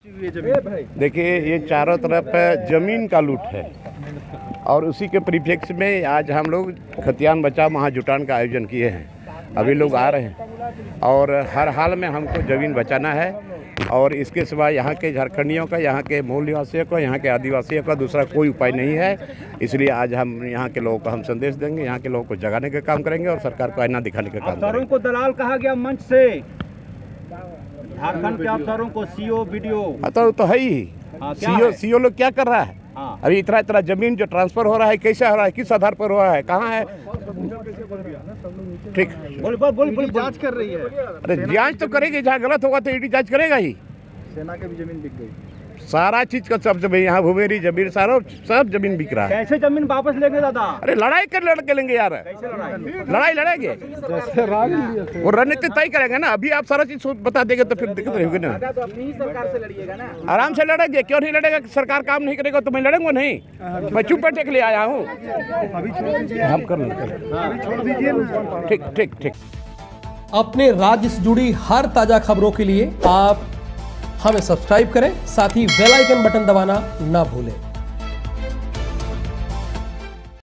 देखिए, ये चारों तरफ जमीन का लूट है और उसी के परिप्रेक्ष्य में आज हम लोग खतियान बचाओ महाजुटान का आयोजन किए हैं। अभी लोग आ रहे हैं और हर हाल में हमको ज़मीन बचाना है और इसके सिवा यहाँ के झारखंडियों का, यहाँ के मूल निवासियों का, यहाँ के आदिवासियों का दूसरा कोई उपाय नहीं है। इसलिए आज हम यहाँ के लोगों को हम संदेश देंगे, यहाँ के लोगों को जगाने का काम करेंगे और सरकार को आईना दिखाने का काम करेंगे। को दलाल कहा गया मंच से, झारखंड के अफसरों को सीओ वीडियो तो है ही। सीओ लोग क्या कर रहा है? अभी इतना जमीन जो ट्रांसफर हो रहा है, कैसे हो रहा है, किस आधार पर हो रहा है, कहाँ है? ठीक, बोल जांच कर रही है। अरे जांच तो करेगी, जहाँ गलत होगा तो ईडी जांच करेगा ही। सेना की भी जमीन बिक गई, सारा चीज का सब जमीन, यहाँ भुवेरी जमीन सारा सब जमीन बिक रहा है। कैसे जमीन वापस लेंगे दादा? अरे लड़ाई कर लड़के लेंगे यार, लड़ाई लड़ेंगे, वो रणनीति तय करेंगे ना। अभी आप सारा चीज बता देंगे तो फिर दिक्कत रहेगी ना। तो अपनी ही सरकार से लड़िएगा ना, आराम से लड़ेंगे। क्यों नहीं लड़ेगा? सरकार काम नहीं करेगा तो मैं लड़ूंगा नहीं। मैं चुप बैठे के लिए आया हूँ। हम कर लेंगे। ठीक ठीक ठीक। अपने राज्य से जुड़ी हर ताजा खबरों के लिए आप हमें सब्सक्राइब करें, साथ ही बेल आइकन बटन दबाना ना भूलें।